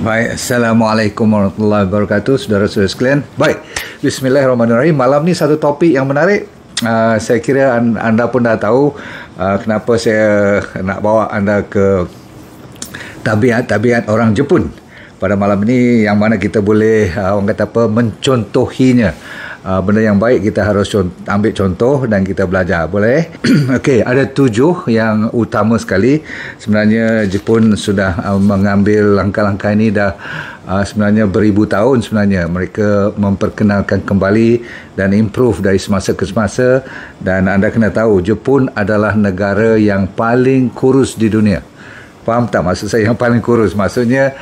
Baik, Assalamualaikum warahmatullahi wabarakatuh, saudara-saudara sekalian. Baik, Bismillahirrahmanirrahim. Malam ni satu topik yang menarik. Saya kira anda pun dah tahu kenapa saya nak bawa anda ke tabiat-tabiat orang Jepun pada malam ini, yang mana kita boleh orang kata apa, mencontohinya. Benda yang baik kita harus ambil contoh dan kita belajar. Boleh? Okey, ada 7 yang utama sekali. Sebenarnya Jepun sudah mengambil langkah-langkah ini dah sebenarnya beribu tahun sebenarnya. Mereka memperkenalkan kembali dan improve dari semasa ke semasa. Dan anda kena tahu, Jepun adalah negara yang paling kurus di dunia. Faham tak maksud saya yang paling kurus? Maksudnya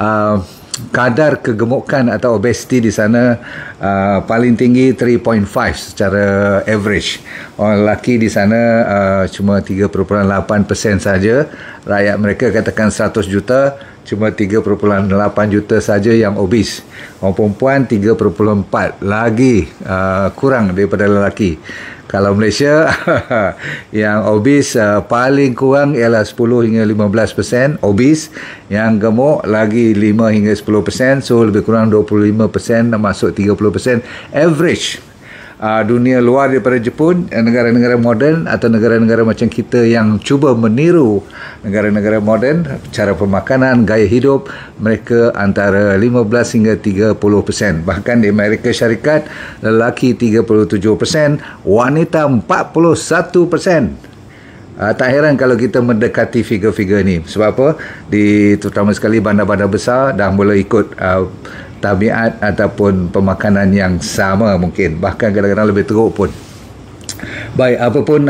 kadar kegemukan atau obesiti di sana paling tinggi 3.5 secara average. Orang lelaki di sana cuma 3.8% saja. Rakyat mereka katakan 100 juta, cuma 3.8 juta saja yang obes. Orang perempuan 3.4, lagi kurang daripada lelaki. Kalau Malaysia yang obes paling kurang ialah 10 hingga 15% obes, yang gemuk lagi 5 hingga 10%, so lebih kurang 25% masuk 30% average. Dunia luar daripada Jepun, negara-negara moden atau negara-negara macam kita yang cuba meniru negara-negara moden, cara pemakanan, gaya hidup mereka antara 15 hingga 30%. Bahkan di Amerika Syarikat, lelaki 37%, wanita 41%. Tak heran kalau kita mendekati figure-figure ni. Sebab apa? Terutama sekali bandar-bandar besar dah mula ikut tabiat ataupun pemakanan yang sama, mungkin bahkan kadang-kadang lebih teruk pun. Baik, apapun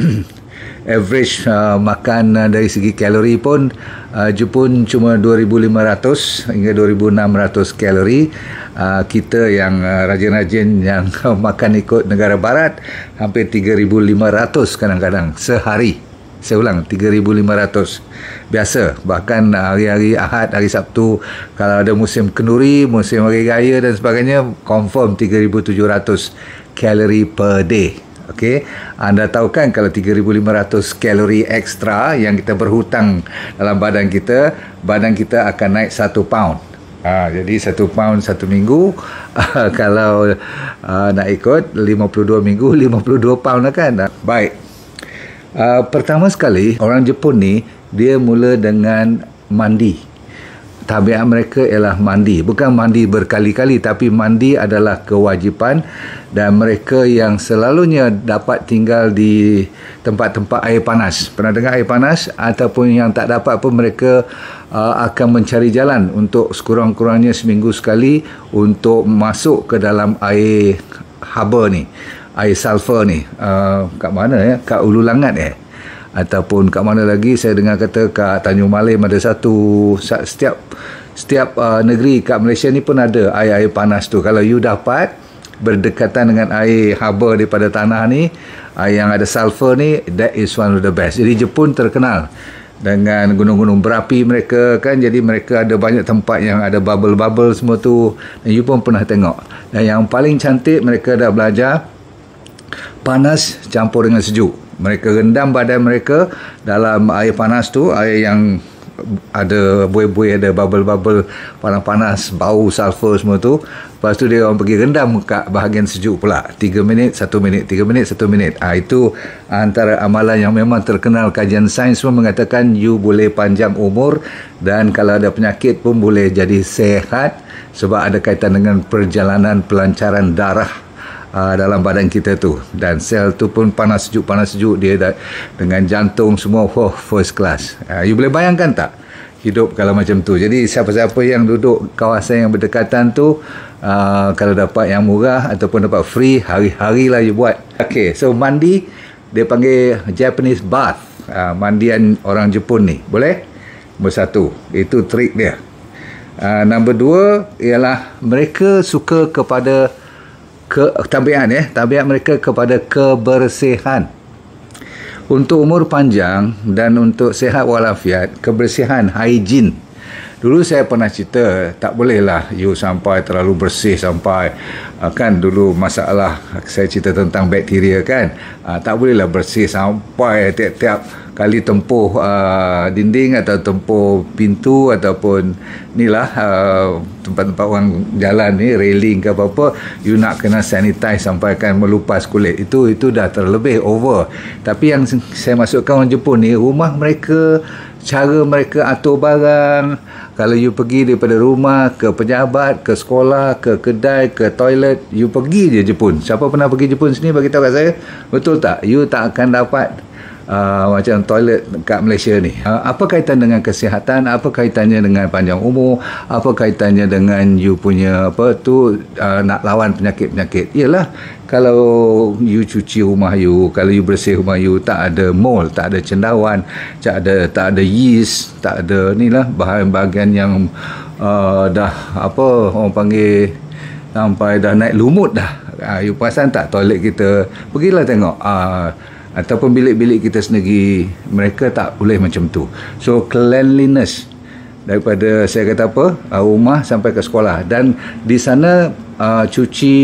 average makan dari segi kalori pun Jepun cuma 2,500 hingga 2,600 kalori. Kita yang rajin-rajin yang makan ikut negara barat hampir 3,500 kadang-kadang sehari. Saya ulang, 3,500 biasa. Bahkan hari-hari Ahad, hari Sabtu, kalau ada musim kenduri, musim hari raya dan sebagainya, confirm 3,700 kalori per day. Okey, anda tahu kan kalau 3,500 kalori ekstra yang kita berhutang dalam badan kita akan naik 1 pound. Jadi 1 pound 1 minggu, kalau nak ikut 52 minggu, 52 pound lah kan. Baik. Pertama sekali, orang Jepun ni dia mula dengan mandi. Tabiat mereka ialah mandi. Bukan mandi berkali-kali, tapi mandi adalah kewajipan. Dan mereka yang selalunya dapat tinggal di tempat-tempat air panas. Pernah dengar air panas? Ataupun yang tak dapat pun, mereka akan mencari jalan untuk sekurang-kurangnya seminggu sekali untuk masuk ke dalam air haba ni, air sulfur ni. Kat mana ya? Kat Ulu Langat ataupun kat mana lagi saya dengar kata kat Tanjung Malim ada satu. Setiap negeri kat Malaysia ni pun ada air panas tu. Kalau you dapat berdekatan dengan air haba daripada tanah ni, yang ada sulfur ni, that is one of the best. Jadi Jepun terkenal dengan gunung-gunung berapi mereka kan. Jadi mereka ada banyak tempat yang ada bubble-bubble semua tu, dan you pun pernah tengok. Dan yang paling cantik, mereka dah belajar panas campur dengan sejuk. Mereka rendam badan mereka dalam air panas tu, air yang ada buih-buih, ada bubble-bubble panas-panas, bau sulfur semua tu. Lepas tu dia orang pergi rendam kat bahagian sejuk pula, 3 minit 1 minit, 3 minit 1 minit. Itu antara amalan yang memang terkenal. Kajian sains pun mengatakan you boleh panjang umur, dan kalau ada penyakit pun boleh jadi sehat, sebab ada kaitan dengan perjalanan pelancaran darah dalam badan kita tu. Dan sel tu pun panas sejuk dia dengan jantung semua first class. You boleh bayangkan tak hidup kalau macam tu? Jadi siapa-siapa yang duduk kawasan yang berdekatan tu, kalau dapat yang murah ataupun dapat free, hari-hari lah you buat. Okay, so mandi dia panggil Japanese bath, mandian orang Jepun ni. Boleh? Nombor 1, itu trik dia. Nombor 2 ialah mereka suka kepada tabiat mereka kepada kebersihan. Untuk umur panjang dan untuk sihat walafiat, kebersihan, hygiene Dulu saya pernah cerita, tak bolehlah you sampai terlalu bersih sampai kan dulu masalah saya cerita tentang bakteria kan. Tak bolehlah bersih sampai tiap-tiap kali tempuh dinding atau tempuh pintu ataupun ni lah tempat-tempat orang jalan ni, railing ke apa-apa, you nak kena sanitize sampai kan melupas kulit. Itu dah terlebih over. Tapi yang saya masukkan orang Jepun ni, rumah mereka, cara mereka atur barang, kalau you pergi daripada rumah ke pejabat, ke sekolah, ke kedai, ke toilet, you pergi je Jepun. Siapa pernah pergi Jepun sini bagi tahu kat saya, betul tak? You tak akan dapat macam toilet kat Malaysia ni. Apa kaitan dengan kesihatan? Apa kaitannya dengan panjang umur? Apa kaitannya dengan you punya nak lawan penyakit-penyakit? Ialah kalau you cuci rumah you, kalau you bersih rumah you, tak ada mold, tak ada cendawan, tak ada yeast, tak ada ni lah bahagian yang dah orang panggil sampai dah naik lumut dah. You perasan tak toilet kita? Pergilah tengok ataupun bilik-bilik kita sendiri, mereka tak boleh macam tu. So cleanliness daripada saya kata rumah sampai ke sekolah, dan di sana cuci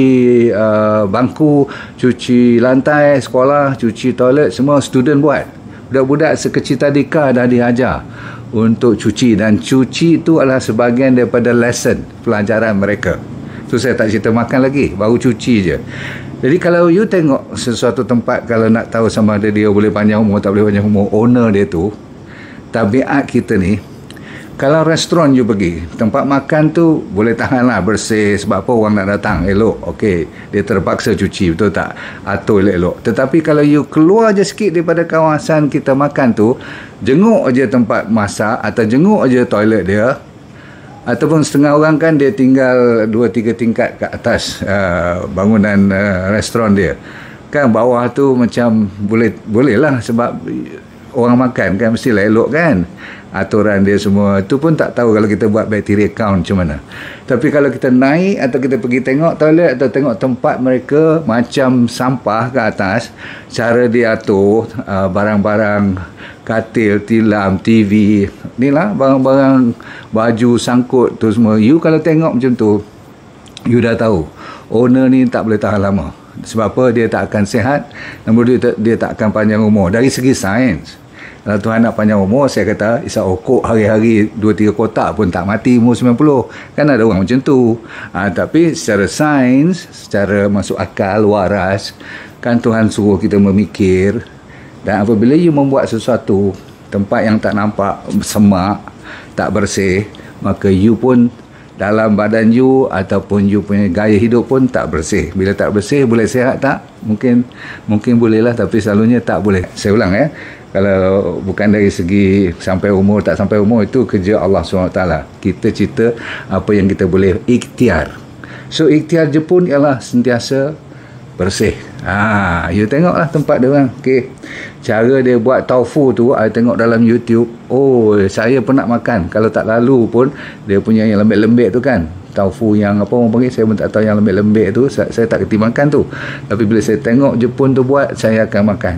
bangku, cuci lantai sekolah, cuci toilet, semua student buat. Budak-budak sekecil tadika dah diajar untuk cuci, dan cuci itu adalah sebahagian daripada lesson pelajaran mereka. Tu saya tak cerita makan lagi, baru cuci je. Jadi kalau you tengok sesuatu tempat, kalau nak tahu sama ada dia boleh panjang umur tak boleh panjang umur, owner dia tu, tabiat kita ni, kalau restoran you pergi, tempat makan tu boleh tahan lah bersih, sebab apa, orang nak datang elok, okey, dia terpaksa cuci, betul tak, atur elok-elok. Tetapi kalau you keluar je sikit daripada kawasan kita makan tu, jenguk je tempat masak atau jenguk je toilet dia, ataupun setengah orang kan dia tinggal 2-3 tingkat ke atas bangunan restoran dia kan, bawah tu macam boleh lah, sebab orang makan kan mestilah elok kan, aturan dia semua tu pun tak tahu kalau kita buat bacteria count macam mana. Tapi kalau kita naik atau kita pergi tengok toilet atau tengok tempat mereka macam sampah ke atas, cara dia atur barang-barang, katil, tilam, TV, ni lah barang-barang, baju, sangkut tu semua, you kalau tengok macam tu, you dah tahu owner ni tak boleh tahan lama. Sebab apa? Dia tak akan sihat, nombor dia tak akan panjang umur. Dari segi sains, kalau Tuhan nak panjang umur, saya kata Isa okok hari-hari 2-3 kotak pun tak mati umur 90. Kan ada orang macam tu. Tapi secara sains, secara masuk akal, waras, kan Tuhan suruh kita memikir. Dan apabila you membuat sesuatu tempat yang tak nampak, semak, tak bersih, maka you pun dalam badan you ataupun you punya gaya hidup pun tak bersih. Bila tak bersih, boleh sihat tak? Mungkin bolehlah, tapi selalunya tak boleh. Saya ulang kalau bukan dari segi sampai umur tak sampai umur, itu kerja Allah SWT. Kita cerita apa yang kita boleh ikhtiar. So ikhtiar Jepun ialah sentiasa bersih. You tengoklah tempat dia orang. Okay. Cara dia buat tofu tu, I tengok dalam YouTube. Saya pernah makan. Kalau tak lalu pun, dia punya yang lembek-lembek tu kan, tofu yang apa orang panggil, saya pun tak tahu yang lembek-lembek tu, saya tak kerti makan tu. Tapi bila saya tengok Jepun tu buat, saya akan makan.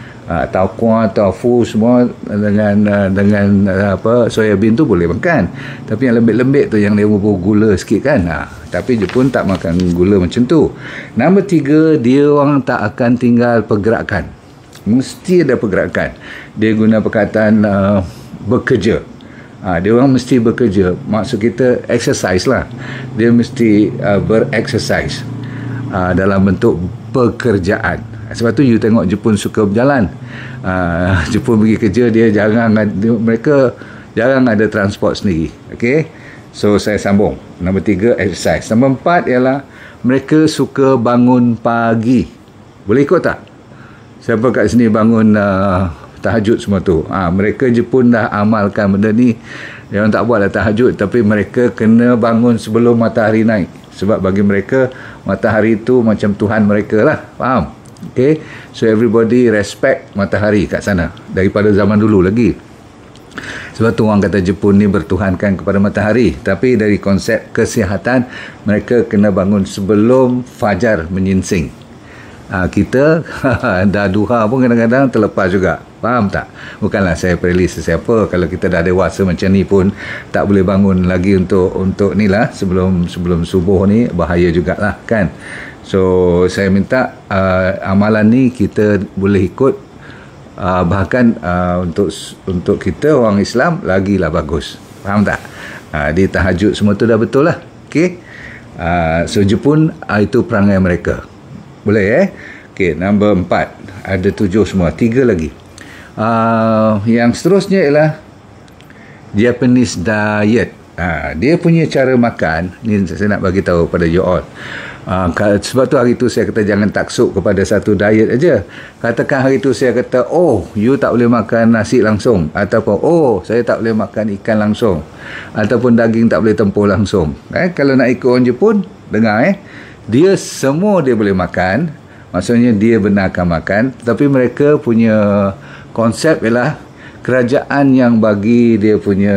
Tofu semua dengan soya bean tu boleh makan. Tapi yang lembek-lembek tu, yang dia bergula sikit kan, tapi Jepun tak makan gula macam tu. Nombor 3, dia orang tak akan tinggal pergerakan. Mesti ada pergerakan. Dia guna perkataan bekerja. Dia orang mesti bekerja. Maksud kita exercise lah. Dia mesti bereksercise dalam bentuk pekerjaan. Sebab tu you tengok Jepun suka berjalan. Jepun pergi kerja, mereka jarang ada transport sendiri. Okay? So saya sambung. Nombor 3, exercise. Nombor 4 ialah mereka suka bangun pagi. Boleh ikut tak? Siapa kat sini bangun tahajud semua tu? Mereka Jepun dah amalkan benda ni. Dia orang tak buat dah tahajud, tapi mereka kena bangun sebelum matahari naik. Sebab bagi mereka, matahari tu macam Tuhan mereka lah. Faham? Okay? So everybody respect matahari kat sana daripada zaman dulu lagi. Sebab tu orang kata Jepun ni bertuhankan kepada matahari. Tapi dari konsep kesihatan, mereka kena bangun sebelum fajar menyingsing. Kita dah duha pun kadang-kadang terlepas juga. Faham tak? Bukanlah saya prelis sesiapa. Kalau kita dah dewasa macam ni pun tak boleh bangun lagi untuk ni lah, sebelum subuh ni bahaya jugalah kan. So saya minta amalan ni kita boleh ikut, bahkan untuk kita orang Islam lagilah bagus. Faham tak? Di tahajud semua tu dah betul lah. Okey. So Jepun itu perangai mereka. Boleh Okey, nombor 4. Ada 7 semua, 3 lagi. Yang seterusnya ialah Japanese diet. Dia punya cara makan ni saya nak bagi tahu pada you all. Sebab tu hari tu saya kata jangan taksub kepada satu diet aja. Katakan hari tu saya kata, you tak boleh makan nasi langsung, ataupun saya tak boleh makan ikan langsung, ataupun daging tak boleh tempur langsung. Kalau nak ikut orang Jepun, dengar dia semua dia boleh makan. Maksudnya dia benarkan makan, tetapi mereka punya konsep ialah kerajaan yang bagi dia punya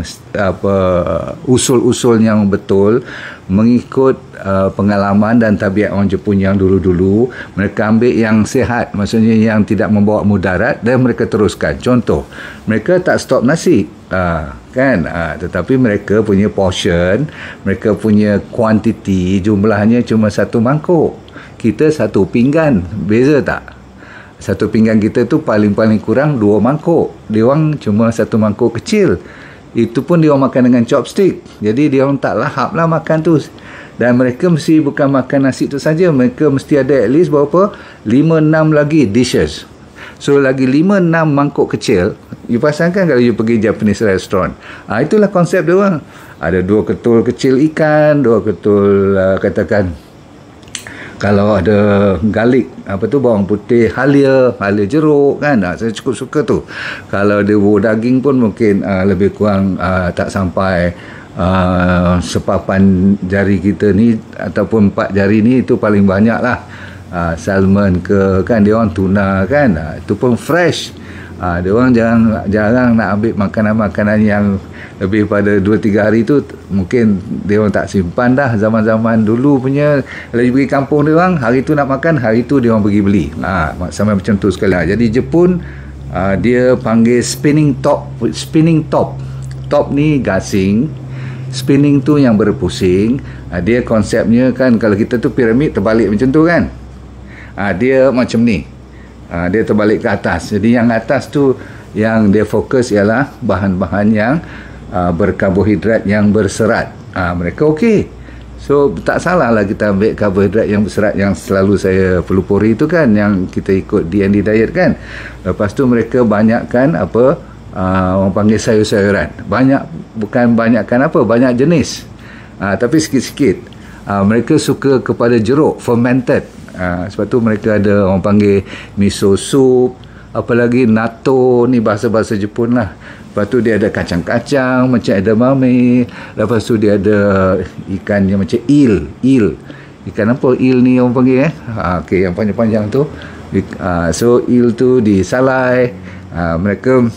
usul-usul yang betul mengikut pengalaman dan tabiat orang Jepun yang dulu-dulu. Mereka ambil yang sihat, maksudnya yang tidak membawa mudarat, dan mereka teruskan. Contoh, mereka tak stop nasi, tetapi mereka punya portion, mereka punya kuantiti, jumlahnya cuma 1 mangkuk. Kita 1 pinggan, beza tak? 1 pinggan kita tu paling kurang 2 mangkuk. Dia orang cuma 1 mangkuk kecil. Itu pun dia orang makan dengan chopstick. Jadi dia orang tak lahap lah makan tu. Dan mereka mesti bukan makan nasi tu saja, mereka mesti ada at least berapa? 5-6 lagi dishes. So lagi 5-6 mangkuk kecil. You pasangkan kalau you pergi Japanese restaurant. Itulah konsep dia orang. Ada 2 ketul kecil ikan, 2 ketul katakan kalau ada garlic, bawang putih, halia jeruk kan. Saya cukup suka tu. Kalau ada daging pun mungkin lebih kurang tak sampai sepapan jari kita ni, ataupun 4 jari ni, itu paling banyak lah. Salmon ke kan, dia orang tuna kan, itu pun fresh. Dia orang jarang nak ambil makanan-makanan yang lebih pada 2-3 hari tu. Mungkin dia orang tak simpan dah. Zaman-zaman dulu punya, kalau dia pergi kampung dia orang, hari tu nak makan, hari tu dia orang pergi beli. Sama macam tu sekali. Jadi Jepun dia panggil spinning top. Top ni gasing, spinning tu yang berpusing. Dia konsepnya kan, kalau kita tu piramid terbalik macam tu kan. Dia macam ni. Dia terbalik ke atas. Jadi yang atas tu yang dia fokus ialah bahan-bahan yang berkarbohidrat yang berserat. Mereka okey. So tak salah lah kita ambil karbohidrat yang berserat yang selalu saya pelupuri itu kan, yang kita ikut DND diet kan. Lepas tu mereka banyakkan orang panggil sayur-sayuran. Bukan banyakkan banyak jenis. Tapi sikit-sikit. Mereka suka kepada jeruk fermented. Sebab tu mereka ada orang panggil miso soup, apalagi natto, ni bahasa-bahasa Jepun lah. Lepas tu dia ada kacang-kacang macam edamame. Lepas tu dia ada ikan yang macam eel. Ikan apa eel ni orang panggil okey, yang panjang-panjang tu. So eel tu disalai. Mereka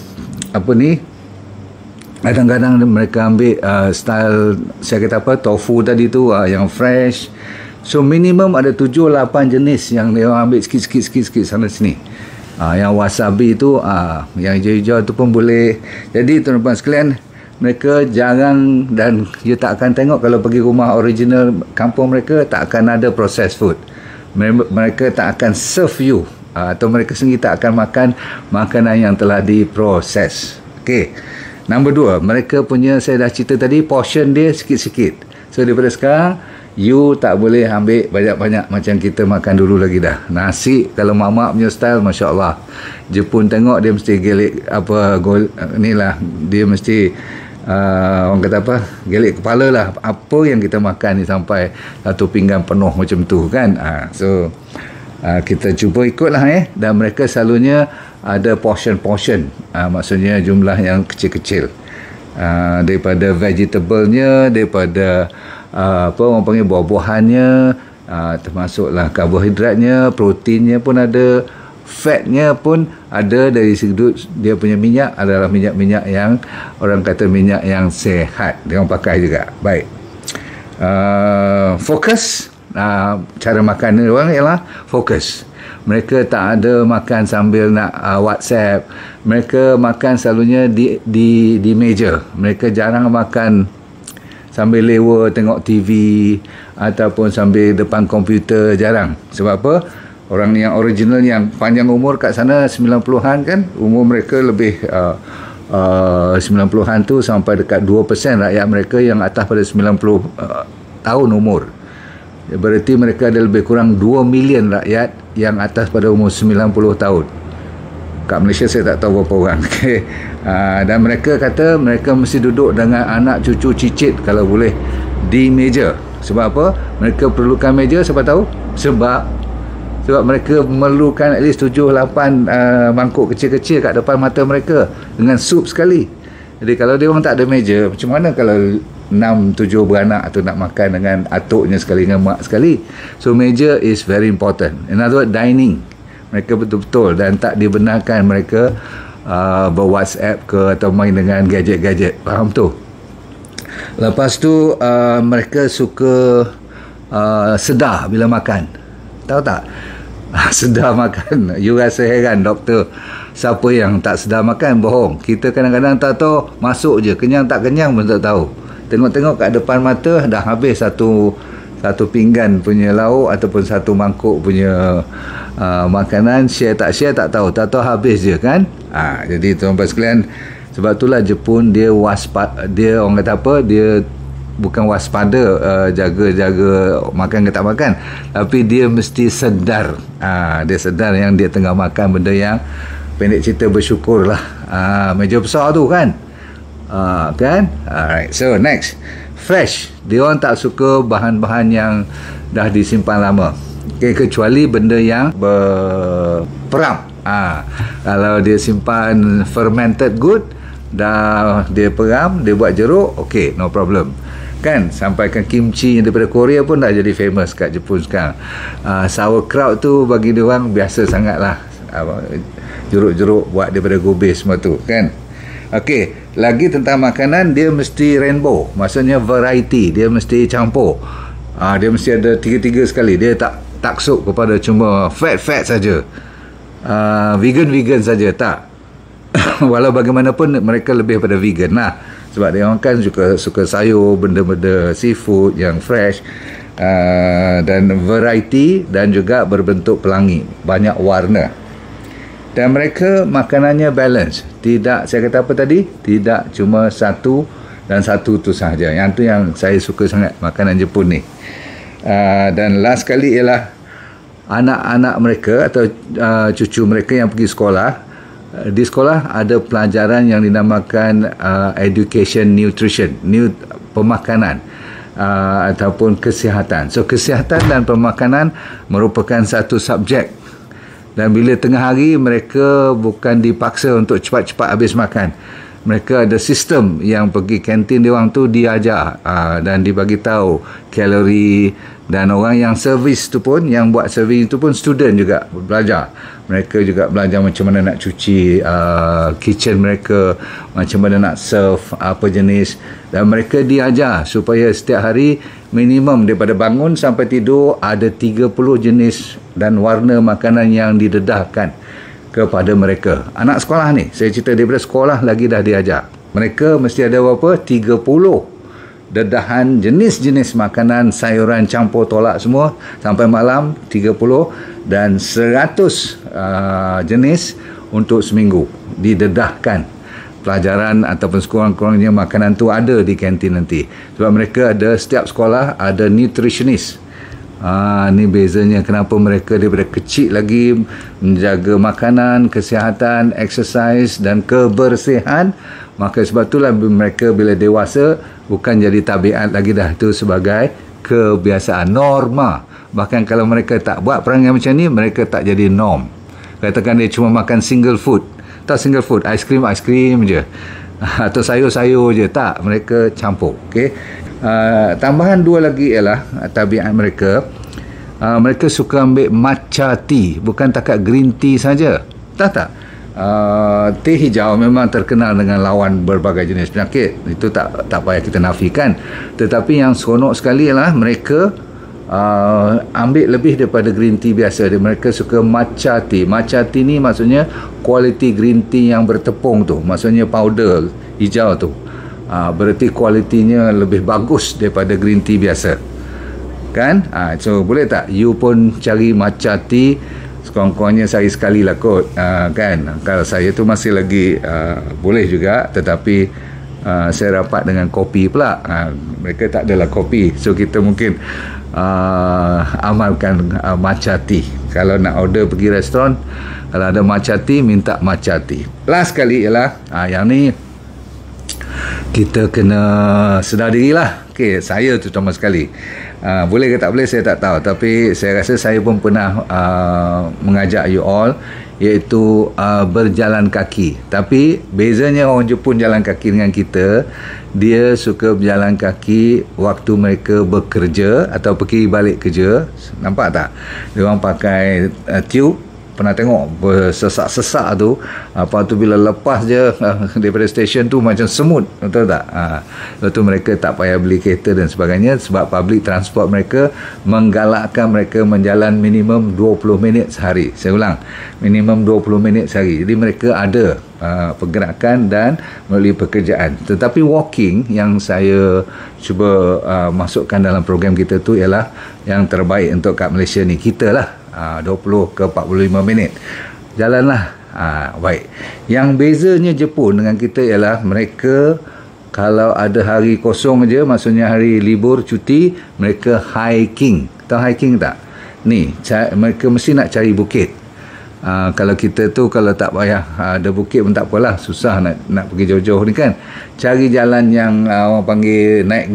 kadang-kadang mereka ambil style saya kata tofu tadi tu, yang fresh. So minimum ada 7-8 jenis yang dia orang ambil sikit-sikit sana sini. Yang wasabi tu, yang hijau-hijau tu pun boleh. Jadi tuan-tuan sekalian, mereka jarang, dan you tak akan tengok kalau pergi rumah original kampung mereka, tak akan ada processed food. Mereka tak akan serve you, atau mereka sendiri tak akan makan makanan yang telah diproses. Okey. Nombor 2, mereka punya, saya dah cerita tadi, portion dia sikit-sikit. So daripada sekarang, you tak boleh ambil banyak-banyak macam kita makan dulu lagi dah. Nasi, kalau mak-mak punya style, Masya Allah. Jepun tengok, dia mesti gelik dia mesti orang kata gelik kepala lah. Apa yang kita makan ni sampai 1 pinggan penuh macam tu kan. So kita cuba ikutlah dan mereka selalunya ada portion. Maksudnya jumlah yang kecil-kecil. Daripada vegetable-nya, daripada orang panggil buah-buahannya, termasuklah karbohidratnya, proteinnya pun ada, fatnya pun ada. Dari sudut dia punya minyak adalah minyak-minyak yang orang kata minyak yang sehat, dia orang pakai juga. Baik, fokus cara makan dia orang ialah fokus. Mereka tak ada makan sambil nak WhatsApp. Mereka makan selalunya di meja. Mereka jarang makan sambil lewa tengok TV ataupun sambil depan komputer, jarang. Sebab apa? Orang yang original yang panjang umur kat sana 90-an kan, umur mereka lebih 90-an tu sampai dekat 2% rakyat mereka yang atas pada 90 tahun umur. Berarti mereka ada lebih kurang 2 million rakyat yang atas pada umur 90 tahun. Kat Malaysia saya tak tahu berapa orang. Okay. Dan mereka kata mereka mesti duduk dengan anak cucu cicit kalau boleh di meja. Sebab apa? Mereka perlukan meja, siapa tahu? Sebab mereka memerlukan at least 7-8 mangkuk kecil-kecil kat depan mata mereka dengan sup sekali. Jadi kalau dia orang tak ada meja, macam mana kalau 6-7 beranak tu nak makan dengan atuknya sekali, dengan mak sekali? So meja is very important. In other words, dining. Mereka betul-betul, dan tak dibenarkan mereka ber-WhatsApp ke atau main dengan gadget-gadget. Faham tu? Lepas tu mereka suka sedar bila makan. Tahu tak? Sedar makan. You rasa heran, doktor, siapa yang tak sedar makan? Bohong. Kita kadang-kadang tak tahu, masuk je, kenyang tak kenyang pun tak tahu. Tengok-tengok kat depan mata dah habis satu pinggan punya lauk ataupun satu mangkuk punya makanan. Share tak tahu habis je kan. Jadi tuan-tuan sekalian, sebab itulah Jepun dia dia orang kata apa, dia bukan waspada jaga-jaga makan ke tak makan, tapi dia mesti sedar. Dia sedar yang dia tengah makan benda yang pendek cerita bersyukur lah. Meja besar tu kan. Kan? Alright, so next, fresh. Dia orang tak suka bahan-bahan yang dah disimpan lama. Okay, kecuali benda yang berperam. Kalau dia simpan fermented good, dah dia peram, dia buat jeruk, okay, no problem. Kan, sampaikan kimchi yang daripada Korea pun dah jadi famous kat Jepun sekarang. Sauerkraut tu bagi dia orang biasa sangat lah. Jeruk-jeruk buat daripada gubis semua tu kan. Okey, lagi tentang makanan, dia mesti rainbow, maksudnya variety, dia mesti campur. Dia mesti ada tiga-tiga sekali. Dia tak taksub kepada cuma fat saja. Vegan saja, tak. Walau bagaimanapun mereka lebih pada vegan lah. Sebab dia orang kan suka sayur, benda-benda seafood yang fresh, dan variety, dan juga berbentuk pelangi, banyak warna. Dan mereka makanannya balance. Tidak, saya kata apa tadi? Tidak cuma satu dan satu tu sahaja. Yang tu yang saya suka sangat makanan Jepun ni. Dan last kali ialah anak-anak mereka atau cucu mereka yang pergi sekolah. Di sekolah ada pelajaran yang dinamakan education nutrition, pemakanan ataupun kesihatan. So kesihatan dan pemakanan merupakan satu subjek. Dan bila tengah hari, mereka bukan dipaksa untuk cepat-cepat habis makan. Mereka ada sistem yang pergi kantin dia orang tu diajar dan dibagi tahu kalori, dan orang yang servis tu pun, yang buat servis tu pun student juga belajar. Mereka juga belajar macam mana nak cuci kitchen mereka, macam mana nak serve apa jenis, dan mereka diajar supaya setiap hari minimum daripada bangun sampai tidur ada 30 jenis dan warna makanan yang didedahkan kepada mereka. Anak sekolah ni, saya cerita daripada sekolah lagi dah diajar. Mereka mesti ada berapa? 30 dedahan jenis-jenis makanan, sayuran campur tolak semua sampai malam, 30 dan 100 jenis untuk seminggu didedahkan. Pelajaran ataupun sekurang-kurangnya makanan tu ada di kantin nanti. Sebab mereka ada, setiap sekolah ada nutritionist. Ni bezanya kenapa mereka daripada kecil lagi menjaga makanan, kesihatan, exercise dan kebersihan. Maka sebab itulah mereka bila dewasa bukan jadi tabiat lagi dah, itu sebagai kebiasaan, norma. Bahkan kalau mereka tak buat perangai macam ni, mereka tak jadi norm. Katakan dia cuma makan single food, tak single food, aiskrim je atau sayur-sayur je, tak, mereka campur. Okey. Tambahan dua lagi ialah tabiat mereka. Mereka suka ambil matcha tea, bukan takat green tea saja. Tak. Teh hijau memang terkenal dengan lawan berbagai jenis penyakit. Itu tak payah kita nafikan. Tetapi yang seronok sekali ialah mereka ambil lebih daripada green tea biasa. Mereka suka matcha tea. Matcha tea ni maksudnya kualiti green tea yang bertepung tu, maksudnya powder hijau tu. Berarti kualitinya lebih bagus daripada green tea biasa, kan? So boleh tak you pun cari matcha tea, sekurang-kurangnya sehari sekali lah kot, kan? Kalau saya tu masih lagi boleh juga, tetapi saya rapat dengan kopi pula. Mereka tak adalah kopi, so kita mungkin amalkan matcha tea. Kalau nak order pergi restoran, kalau ada matcha tea, minta matcha tea. Last sekali ialah yang ni kita kena sedar diri lah. Okay, saya terutama sekali, boleh ke tak boleh saya tak tahu, tapi saya rasa saya pun pernah mengajak you all, iaitu berjalan kaki. Tapi bezanya orang Jepun jalan kaki dengan kita, dia suka berjalan kaki waktu mereka bekerja atau pergi balik kerja. Nampak tak? Dia orang pakai tube. Pernah tengok bersesak-sesak tu, apa tu bila lepas je daripada stesen tu macam semut, betul tak? Lepas tu mereka tak payah beli kereta dan sebagainya, sebab public transport mereka menggalakkan mereka menjalan minimum 20 minit sehari. Saya ulang, minimum 20 minit sehari. Jadi mereka ada pergerakan dan melalui pekerjaan. Tetapi walking yang saya cuba masukkan dalam program kita tu ialah yang terbaik untuk kat Malaysia ni. Kita lah 20 ke 45 minit jalanlah. Baik, yang bezanya Jepun dengan kita ialah mereka kalau ada hari kosong je, maksudnya hari libur cuti, mereka hiking. Tahu hiking tak? Ni mereka mesti nak cari bukit. Kalau kita tu kalau tak payah ada bukit pun tak apalah, susah nak pergi jauh-jauh ni kan. Cari jalan yang orang panggil naik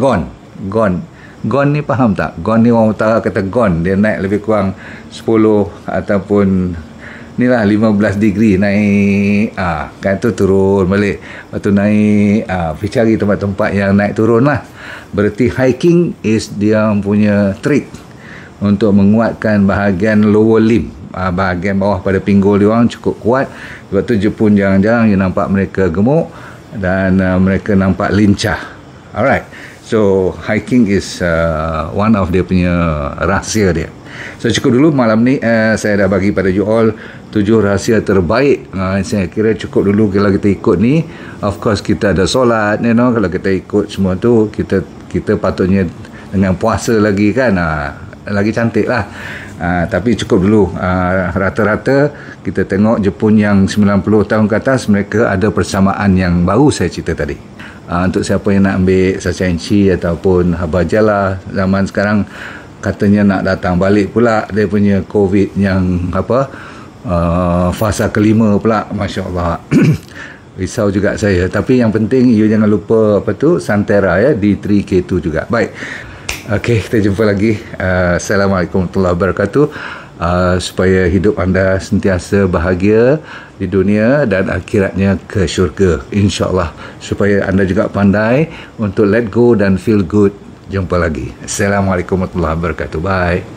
gon ni faham tak? Gon ni orang utara kata gon, dia naik lebih kurang 10 ataupun ni lah 15 degree naik, kan tu turun balik, lepas tu naik, pergi cari tempat-tempat yang naik turun lah. Berarti hiking is dia punya trik untuk menguatkan bahagian lower limb, bahagian bawah pada pinggul dia orang cukup kuat. Sebab tu Jepun jarang-jarang you nampak mereka gemuk dan mereka nampak lincah. Alright, so hiking is one of dia punya rahsia dia. So cukup dulu malam ni, saya dah bagi pada you all 7 rahsia terbaik. Saya kira cukup dulu kalau kita ikut ni. Of course kita ada solat, you know, kalau kita ikut semua tu, kita patutnya dengan puasa lagi kan, lagi cantik lah. Tapi cukup dulu. Rata-rata kita tengok Jepun yang 90 tahun ke atas, mereka ada persamaan yang baru saya cerita tadi. Untuk siapa yang nak ambil Sachenchi ataupun Habajala, zaman sekarang katanya nak datang balik pula dia punya COVID yang fasa kelima pula. Masya Allah. Risau juga saya. Tapi yang penting you jangan lupa Santera ya, D3K2 juga. Baik, okey, kita jumpa lagi. Assalamualaikum warahmatullahi wabarakatuh. Supaya hidup anda sentiasa bahagia di dunia dan akhiratnya ke syurga, insyaAllah. Supaya anda juga pandai untuk let go dan feel good. Jumpa lagi. Assalamualaikum warahmatullahi wabarakatuh. Bye.